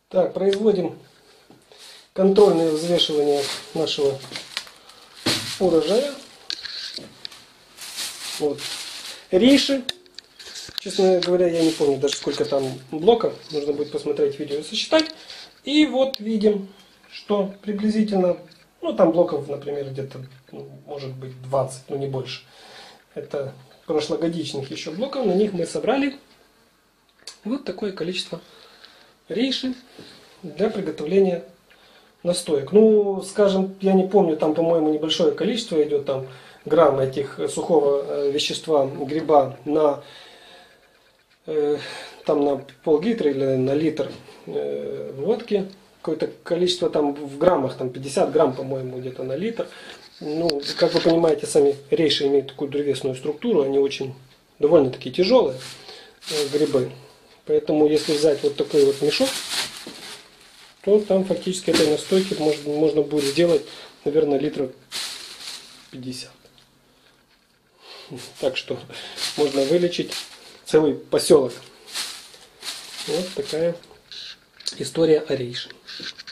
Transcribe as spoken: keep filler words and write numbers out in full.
Так, производим контрольное взвешивание нашего урожая. Вот. Рейши. Честно говоря, я не помню даже сколько там блоков. Нужно будет посмотреть видео и сосчитать. И вот видим, что приблизительно, ну там блоков, например, где-то, ну, может быть двадцать, но не больше. Это прошлогодичных еще блоков. На них мы собрали вот такое количество рейши для приготовления настоек. Ну, скажем, я не помню, там, по-моему, небольшое количество идет, там, грамм этих сухого вещества гриба на, э, там, на пол-литра или на литр э, водки. Какое-то количество там в граммах, там пятьдесят грамм, по-моему, где-то на литр. Ну, как вы понимаете, сами рейши имеют такую древесную структуру, они очень довольно-таки тяжелые э, грибы. Поэтому, если взять вот такой вот мешок, то там фактически этой настойки можно, можно будет сделать, наверное, литров пятьдесят. Так что можно вылечить целый поселок. Вот такая история о рейше.